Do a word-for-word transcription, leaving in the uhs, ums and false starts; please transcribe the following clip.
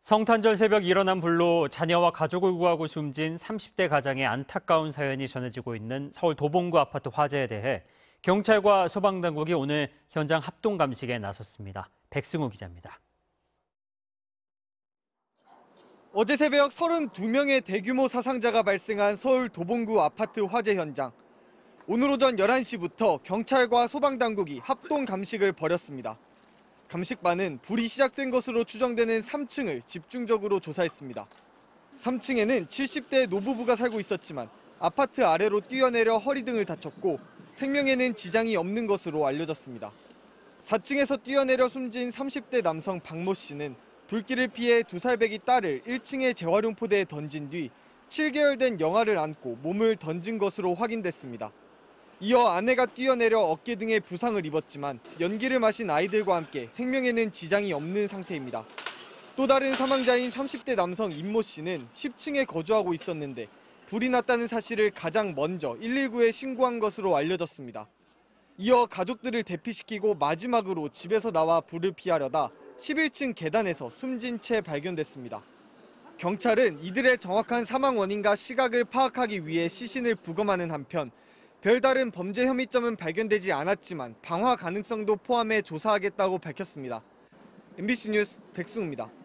성탄절 새벽 일어난 불로 자녀와 가족을 구하고 숨진 삼십 대 가장의 안타까운 사연이 전해지고 있는 서울 도봉구 아파트 화재에 대해 경찰과 소방당국이 오늘 현장 합동 감식에 나섰습니다. 백승우 기자입니다. 어제 새벽 서른두 명의 대규모 사상자가 발생한 서울 도봉구 아파트 화재 현장. 오늘 오전 열한 시부터 경찰과 소방당국이 합동 감식을 벌였습니다. 감식반은 불이 시작된 것으로 추정되는 삼 층을 집중적으로 조사했습니다. 삼 층에는 칠십 대 노부부가 살고 있었지만 아파트 아래로 뛰어내려 허리 등을 다쳤고 생명에는 지장이 없는 것으로 알려졌습니다. 사 층에서 뛰어내려 숨진 삼십 대 남성 박모 씨는 불길을 피해 두 살배기 딸을 일 층의 재활용 포대에 던진 뒤 칠 개월 된 영아를 안고 몸을 던진 것으로 확인됐습니다. 이어 아내가 뛰어내려 어깨 등에 부상을 입었지만 연기를 마신 아이들과 함께 생명에는 지장이 없는 상태입니다. 또 다른 사망자인 삼십 대 남성 임모 씨는 십 층에 거주하고 있었는데 불이 났다는 사실을 가장 먼저 일일구에 신고한 것으로 알려졌습니다. 이어 가족들을 대피시키고 마지막으로 집에서 나와 불을 피하려다 십일 층 계단에서 숨진 채 발견됐습니다. 경찰은 이들의 정확한 사망 원인과 시각을 파악하기 위해 시신을 부검하는 한편 별다른 범죄 혐의점은 발견되지 않았지만 방화 가능성도 포함해 조사하겠다고 밝혔습니다. 엠비씨 뉴스 백승우입니다.